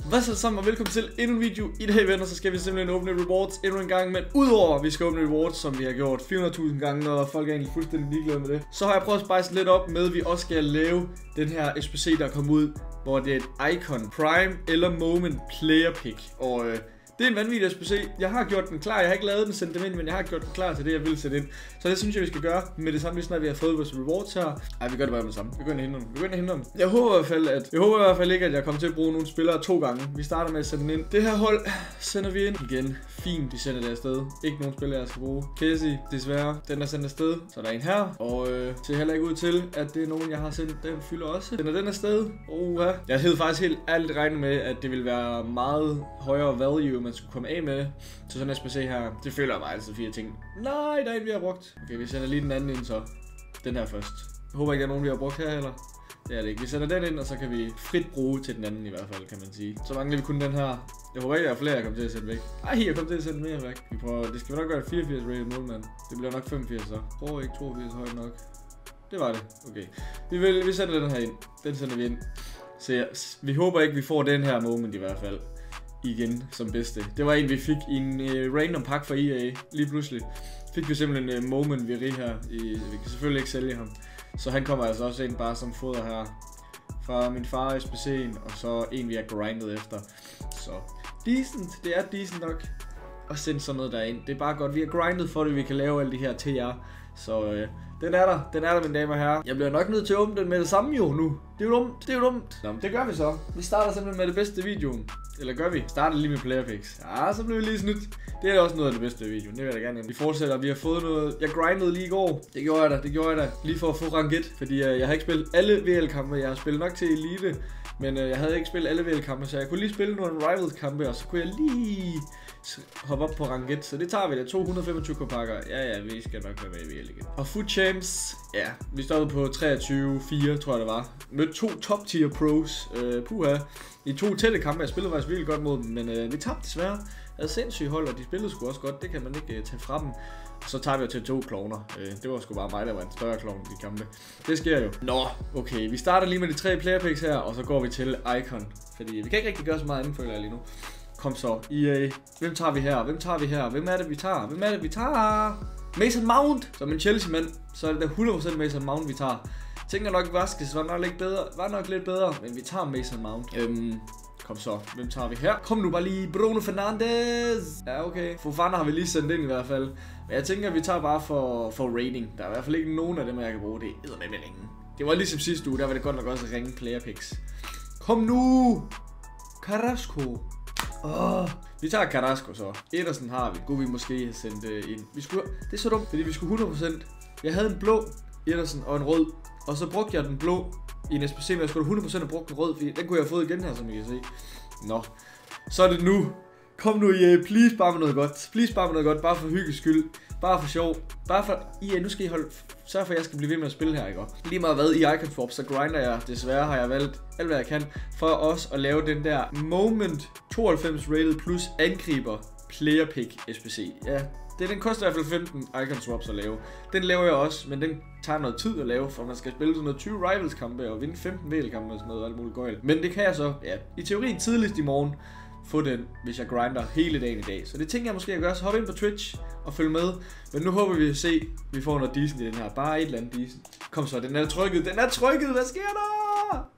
Hvad så sammen og velkommen til endnu en video. I dag, venner, så skal vi simpelthen åbne rewards endnu en gang. Men udover at vi skal åbne rewards, som vi har gjort 400.000 gange, og folk er egentlig fuldstændig ligeglade med det, så har jeg prøvet at spice lidt op med, at vi også skal lave den her SBC, der kom ud, hvor det er et Icon Prime eller Moment Player Pick. Og det er en vanvittig SBC. Jeg har gjort den klar. Jeg har ikke lavet den, sendt dem ind, men jeg har gjort den klar til det, jeg vil sætte ind. Så det synes jeg, vi skal gøre med det samme, lige snart vi har fået vores rewards her. Ej, vi gør det bare med det samme. Vi går ind og henter dem. Jeg håber i hvert fald ikke, at jeg kommer til at bruge nogle spillere 2 gange. Vi starter med at sende den ind. Det her hold sender vi ind igen. Fint, de sender det afsted. Ikke nogen spillere, jeg skal bruge. Casey, desværre. Den er sendt afsted. Så der er en her. Og det ser heller ikke ud til, at det er nogen, jeg har sendt. Den fylder også. Den er den afsted. Jeg havde faktisk helt ærligt regnet med, at det ville være meget højere value, man skulle komme af med til sådan en SBC her. Det føler jeg bare altid 4 ting. Nej, der er en, vi har brugt. Okay, vi sender lige den anden ind så. Den her først. Jeg håber ikke, der er nogen, vi har brugt her heller. Det er det ikke. Vi sender den ind, og så kan vi frit bruge til den anden i hvert fald, kan man sige. Så mangler vi kun den her. Jeg håber ikke, der er flere, jeg kommer til at sætte væk. Ej, jeg kommer til at sætte mere væk. Vi prøver. Det skal nok være 84 rated målmand. Det bliver nok 85 så. Jeg tror ikke 82 højt nok. Det var det. Okay. Vi sender den her ind. Den sender vi ind. Så vi håber ikke, vi får den her moment i hvert fald. Igen som bedste. Det var en, vi fik i en random pack fra EA. Lige pludselig fik vi simpelthen en moment Viri her. Vi kan selvfølgelig ikke sælge ham. Så han kommer altså også ind bare som foder her. Fra min far i SBC'en. Og så en, vi har grindet efter. Så decent. Det er decent nok at sende sådan noget derind. Det er bare godt. Vi har grindet for det, vi kan lave alle de her TR. Så den er der, mine damer og herrer. Jeg bliver nok nødt til at åbne den med det samme jo nu. Det er jo dumt. Nå, det gør vi så. Vi starter simpelthen med det bedste videoen. Eller gør vi? Starter lige med player picks. Ja, så bliver vi lige snydt. Det er også noget af det bedste i videoen. Det vil jeg da gerne. Vi fortsætter. Vi har fået noget. Jeg grindede lige i går. Det gjorde jeg da. Lige for at få rank 1. Fordi jeg har ikke spillet alle VL-kampe. Jeg har spillet nok til Elite. Men jeg havde ikke spillet alle VL-kampe. Så jeg kunne lige spille nogle Rivals-kampe. Og så kunne jeg lige hoppe op på rank 1. Så det tager vi da. 225 pakker. Ja, vi skal nok være med i VL igen. Og Food Champs. Ja, vi stoppede på 23-4, tror jeg det var. Mødte 2 top tier pros. Puha. I 2 tætte kampe. Jeg spillede faktisk virkelig godt mod dem. Men vi tabte desværre. Jeg havde sindssygt hold, og de spillede sgu også godt. Det kan man ikke tage fra dem. Så tager vi jo til 2 klovner. Det var sgu bare mig, der var en større klovn i de kampe. Det sker jo. Nå, okay. Vi starter lige med de 3 player picks her, og så går vi til Icon. Fordi vi kan ikke rigtig gøre så meget inden, føler jeg lige nu. Kom så. EA. Hvem tager vi her? Hvem er det, vi tager? Mason Mount. Som en Chelsea-mand, så er det da 100% Mason Mount, vi tager. Tænker nok, Vasquez var nok lidt bedre, men vi tager Mason Mount. Kom så. Hvem tager vi her? Kom nu bare lige. Bruno Fernandes. Ja, okay. Fofana har vi lige sendt ind i hvert fald. Men jeg tænker, at vi tager bare for rating. Der er i hvert fald ikke nogen af dem, jeg kan bruge. Det er med ringen. Det var ligesom sidste uge. Der var det godt nok også ringe player picks. Kom nu. Carrasco. Vi tager Carrasco så. Ederson har vi. Kunne vi måske have sendt ind. Det er så dumt, fordi vi skulle 100%. Jeg havde en blå Ederson og en rød. Og så brugte jeg den blå i en SBC, men jeg skulle 100% have brugt den rød, fordi den kunne jeg have fået igen her, som I kan se. Nå, så er det nu. Kom nu, EA. Please bare med noget godt. Bare for hyggens skyld. Bare for sjov. Bare for... EA, nu skal I sørg for, at jeg skal blive ved med at spille her, ikke? Lige meget hvad i Icon Swap, så grinder jeg. Desværre har jeg valgt alt, hvad jeg kan, for også at lave den der Moment 92 rated plus angriber player pick SBC. Ja, den koster i hvert fald 15 Icon Swaps at lave. Den laver jeg også, men den tager noget tid at lave, for man skal spille sådan noget 20 Rivals kampe og vinde 15 VL-kampe og sådan noget, alt muligt gøjl. Men det kan jeg så, ja, i teorien tidligst i morgen få den, hvis jeg grinder hele dagen i dag. Så det tænker jeg måske at gøre, så hop ind på Twitch og følg med. Men nu håber vi at se, at vi får noget decent i den her. Bare et eller andet decent. Kom så, den er trykket, hvad sker der?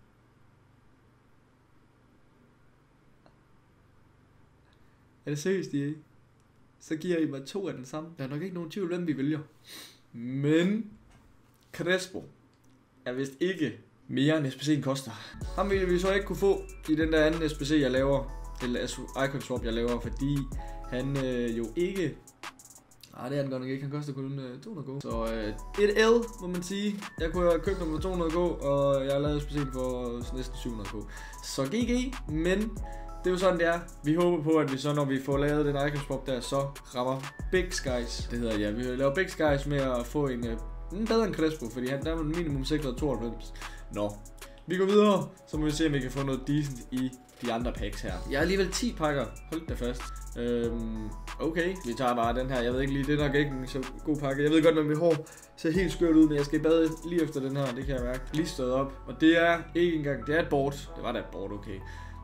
Er det seriøst, EA? Så giver I mig 2 af den samme. Der er nok ikke nogen tvivl, hvem vi vælger. Men Crespo er vist ikke mere end SBC'en koster. Ham ville vi så ikke kunne få i den der anden SBC, jeg laver. Eller Icon Swap, jeg laver, fordi han jo ikke... det er han godt nok ikke. Han koster kun 200 k. Så et L, må man sige. Jeg kunne have købt nummer 200 k, og jeg har lavet SBC'en for næsten 700 k. Så GG, men... det er jo sådan, det er. Vi håber på, at vi så, når vi får lavet den Icon Swap der, så rammer Big Skies. Det hedder, ja. Vi laver Big Skies med at få en bedre end Crespo, fordi der er minimum sikret 92. Nå. Vi går videre, så må vi se, om vi kan få noget decent i de andre packs her. Jeg har alligevel 10 pakker. Hold da fast. Okay. Vi tager bare den her. Jeg ved ikke lige, det er nok ikke en så god pakke. Jeg ved godt, at mit hår ser helt skørt ud, men jeg skal bade lige efter den her. Det kan jeg mærke. Lige stået op. Og det er ikke engang, det er et board. Det var da et board, okay.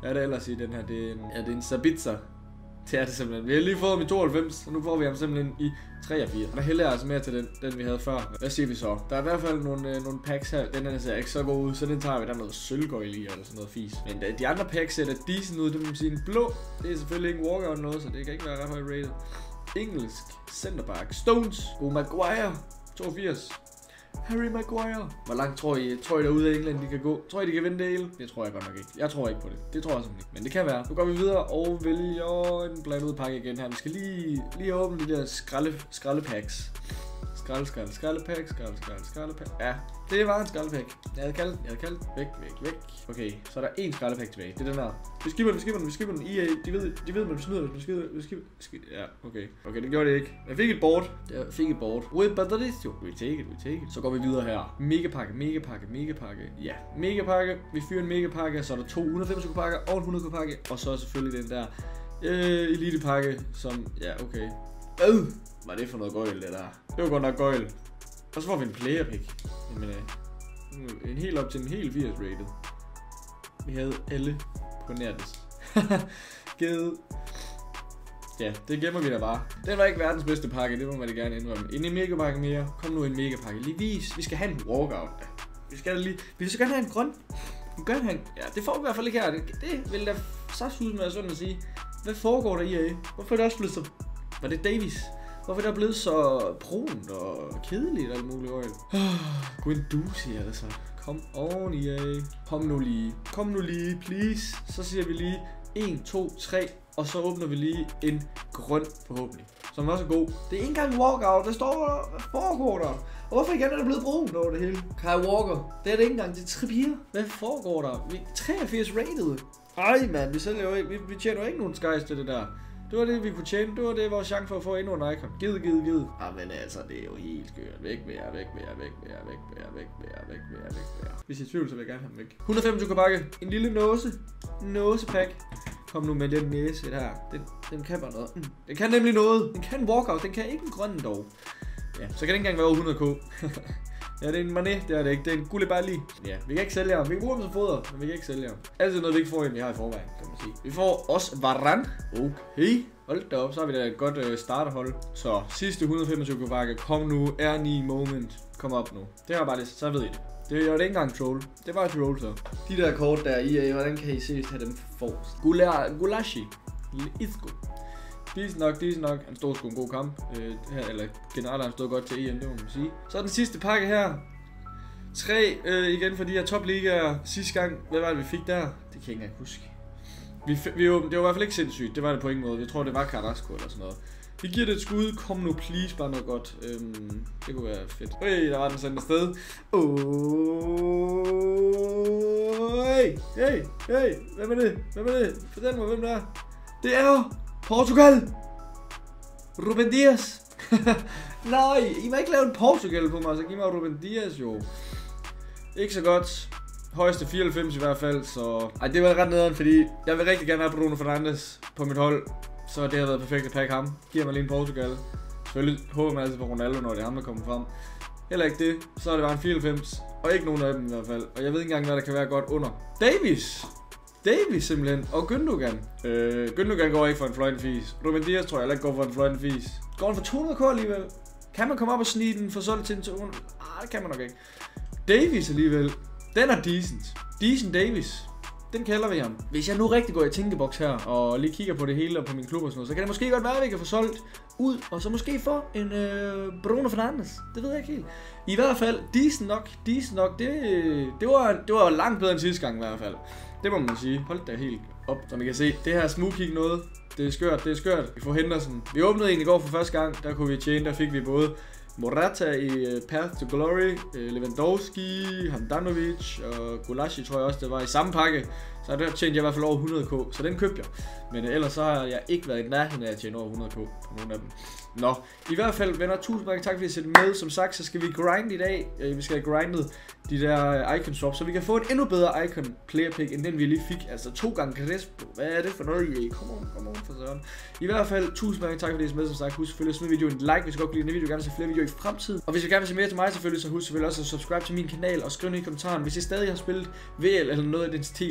Hvad er det ellers i den her? Det er en Sabitzer. Det er det simpelthen. Vi har lige fået ham i 92, og nu får vi ham simpelthen i 83. Der hælder jeg altså mere til den vi havde før. Hvad siger vi så? Der er i hvert fald nogle packs her. Den her ser ikke så god ud, så den tager vi. Der er noget sølvgøjl i, eller sådan noget fis. Men de andre packs ser da decent ud. Det må man sige. En blå, det er selvfølgelig ikke en walkout eller noget, så det kan ikke være ret højt rated. Engelsk centerback. Stones. God Maguire. 82. Harry Maguire. Hvor langt tror I derude af England de kan gå? Tror I de kan vinde det hele? Det tror jeg godt nok ikke. Jeg tror ikke på det. Det tror jeg simpelthen ikke. Men det kan være. Nu går vi videre og vælger en blandet pakke igen her. Vi skal lige åbne de der skraldepacks. Skraldepack. Ja, det var en skraldepack. Jeg havde kaldt. Væk. Okay, så er der en skraldepack tilbage. Det er den her. Vi skipper den. EA, de ved, man snyder, hvis man skider. Ja, okay. Okay, det gjorde det ikke. Jeg fik et board. With Badaristo. We take it. Så går vi videre her. Megapakke. Ja, megapakke. Vi fyrer en megapakke, så er der 2 125 pakker og en 100 pakke. Og så selvfølgelig den der elitepakke, som, ja, okay. Hvad er det for noget gøjl, det der? Det var godt nok gøjl. Og så får vi en player pick. Jamen, en helt op til en helt 80 rated. Vi havde alle på nærmest. Givet. Ja, det gemmer vi da bare. Den var ikke verdens bedste pakke, det må man da gerne indrømme. En megapakke mere. Kom nu en megapakke. Lige vis. Vi skal have en walkout. Vi skal gerne have en grøn. Ja, det får vi i hvert fald ikke her. Det vil da så ud med sådan at sige. Hvad foregår der i EA? Hvorfor er det også blevet så... Var det Davies? Hvorfor er det blevet så brunt og kedeligt og alt muligt øjne? Guendouzi altså. Kom on, EA. Kom nu lige, please. Så siger vi lige 1, 2, 3. Og så åbner vi lige en grøn forhåbentlig. Som også er god. Det er ikke engang walkout. Der står, hvad foregår der? Og hvorfor igen er det blevet brunt over det hele? Kyle Walker. Det er det ikke engang. Det er Trippier. Hvad foregår der? Vi er 83 rated. Ej mand, vi sælger jo ikke. Vi tjener jo ikke nogen skies til det der. Det var det, vi kunne tjene. Det var det, vores chance for at få endnu en icon. Givet. Men altså, det er jo helt skørt. Væk med jer. Hvis I er i tvivl, så vil jeg gerne have dem væk. 125 pakke. En lille nåsepack. Kom nu med den næse her. Den kan bare noget. Den kan nemlig noget. Den kan walkout. Den kan ikke en grøn dog. Ja, så kan den ikke engang være over 100k. Ja, det er en Mané, det er det ikke. Det er en Koulibaly. Ja, vi kan ikke sælge ham. Vi kan bruge ham som foder, men vi kan ikke sælge ham. Altid noget, vi ikke får, end vi har i forvejen, kan man sige. Vi får også Varane. Okay. Hold da op, så har vi da et godt starterhold. Så sidste 125 pakke. Kom nu, R9 moment. Kom op nu. Det var bare det, så ved I det. Det var ikke engang troll. Det var et troll så. De der kort der i, hvordan kan I se, have dem forrest? Gulashi. Isco. Decent nok. Han stod sgu en god kamp. Eller generelt han stod godt til EM, det må man sige. Så den sidste pakke her. 3 igen for de her topligaer. Sidste gang, hvad var det vi fik der? Det kan jeg ikke engang huske. Det var i hvert fald ikke sindssygt. Det var det på ingen måde. Jeg tror det var Carrasco eller sådan noget. Vi giver det et skud. Kom nu please, bare noget godt. Det kunne være fedt. Der var den sendt afsted. Hey. Hvem er det? Fortæl mig, hvem det er. Det er jo Portugal! Ruben Dias! Nej, I må ikke lave en Portugal på mig, så giv mig Ruben Dias jo. Ikke så godt. Højeste 94 i hvert fald, så... Ej, det var ret nederen, fordi jeg vil rigtig gerne have Bruno Fernandes på mit hold. Så det har været perfekt at pakke ham. Giver mig lige en Portugal. Selvfølgelig håber man altid på Ronaldo, når det er ham, der kommer frem. Heller ikke det, så er det bare en 94. Og ikke nogen af dem i hvert fald. Og jeg ved ikke engang, hvad der kan være godt under. Davies simpelthen, og Gündogan. Gündogan går ikke for en fløjten fis. Ruben Dias tror jeg heller ikke går for en fløjten fis. Går han for 200k alligevel? Kan man komme op og snige den for solgt til en 200? Det kan man nok ikke. Davies alligevel. Den er decent Davies. Den kalder vi ham. Hvis jeg nu rigtig går i tænkeboks her, og lige kigger på det hele og på min klub og sådan noget, så kan det måske godt være, at vi kan få solgt ud, og så måske få en Bruno Fernandes. Det ved jeg ikke helt. I hvert fald, decent nok. Det var langt bedre end sidste gang i hvert fald. Det må man sige. Hold da helt op. Som I kan se, det her smoothkick noget. Det er skørt. Vi får Henderson. Vi åbnede egentlig i går for første gang. Der kunne vi tjene. Der fik vi både Morata i Path to Glory, Lewandowski, Handanovic og Gulashi tror jeg også, det var i samme pakke. Så der tjente jeg i hvert fald over 100k, så den købte jeg. Men ellers så har jeg ikke været i nærheden af at tjene over 100k på nogle af dem. Nå, i hvert fald venner, tusind mange tak fordi I sætter med. Som sagt, så skal vi grinde i dag. Vi skal have grindet de der icon swaps, så vi kan få en endnu bedre icon player pick, end den vi lige fik. Altså 2 gange Crespo. Hvad er det for noget, I? Kom on for sådan. I hvert fald, tusind mange tak fordi I er med. Som sagt, husk selvfølgelig at smide videoen en like, hvis I godt kan lide den video. Gerne se flere videoer i fremtiden. Og hvis I gerne vil se mere til mig selvfølgelig, så husk selvfølgelig også at subscribe til min kanal og skriv ned i kommentaren. Hvis I stadig har spillet VL eller noget af den stil,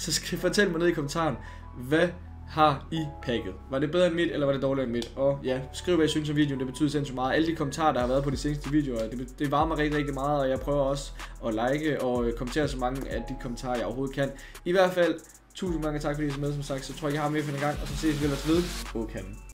så fortæl mig ned i kommentaren, hvad har I packet? Var det bedre end mit, eller var det dårligere end mit? Og ja, skriv hvad I synes om videoen, det betyder sindssygt meget. Alle de kommentarer, der har været på de seneste videoer, det varmer rigtig, rigtig meget, og jeg prøver også at like og kommentere så mange af de kommentarer, jeg overhovedet kan. I hvert fald, tusind mange tak fordi I er med, som sagt, så tror jeg, I har med for en gang, og så ses vi ellers ved. Okay.